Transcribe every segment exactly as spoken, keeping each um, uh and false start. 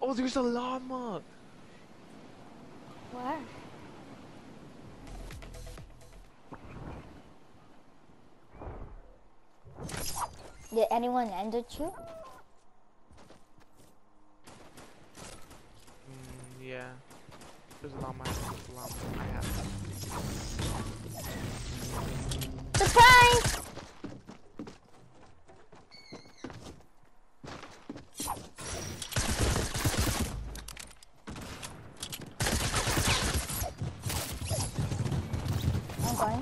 Oh, there's a llama. Where? Did anyone end it you? Mm, yeah. There's a llama. There's a llama. I have that. Surprise! I'm going.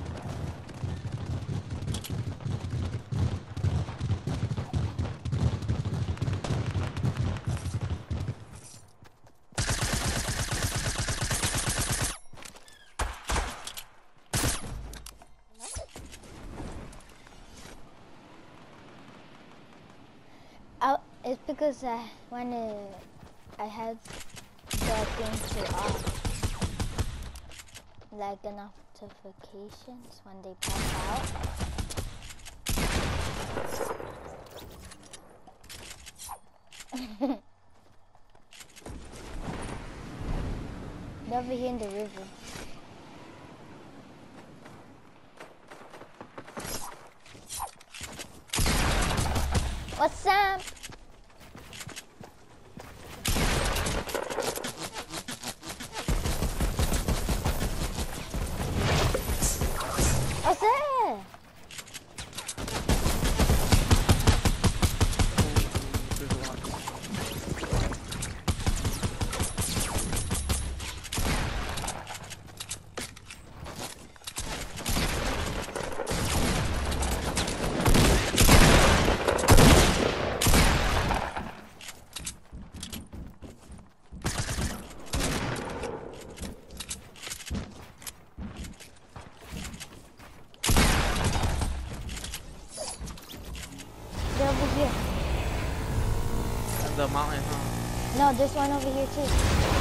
Oh, it's because I when it, I had the thing to off, like the notifications when they pop out. They're over here in the river. What's up? What's that? There's a lot. They're over here. The mountain, huh? No, there's one over here too.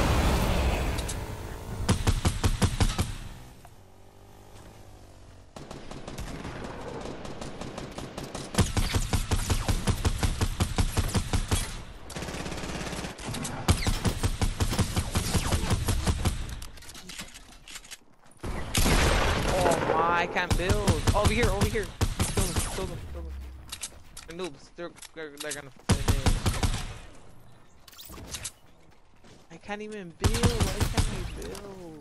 Oh my, I can't build. Oh, over here, over here. Kill them, kill them, kill them. They're noobs. They're, they're, they're gonna finish. I can't even build. Why can't I build?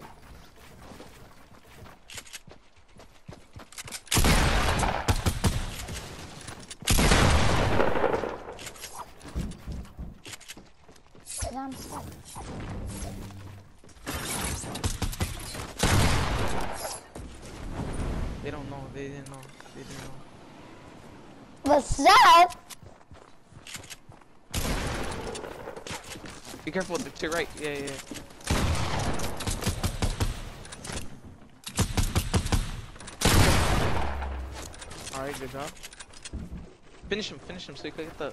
No, I'm stuck. They don't know. They didn't know. They didn't know. What's up? Be careful. To your right. Yeah, yeah. yeah. All right, good job. Finish him. Finish him so you can get the.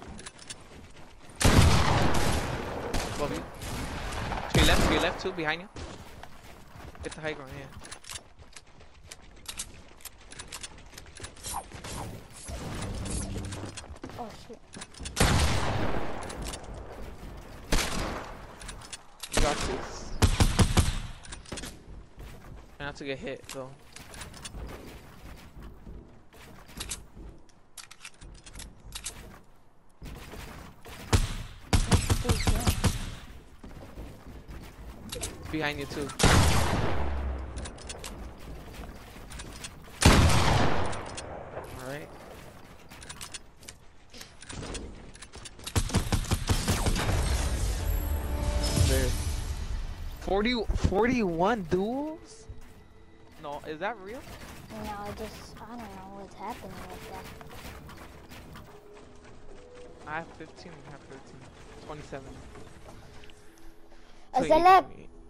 Above you. To your left. To your left too. Behind you. Get the high ground. Yeah. Oh shit. You got this. Try not to get hit though. Behind you too. Alright. There. forty, forty-one duels? No, is that real? No, I just, I don't know what's happening with that. I have fifteen, I have thirteen. twenty-seven. Is that like, twenty-eight.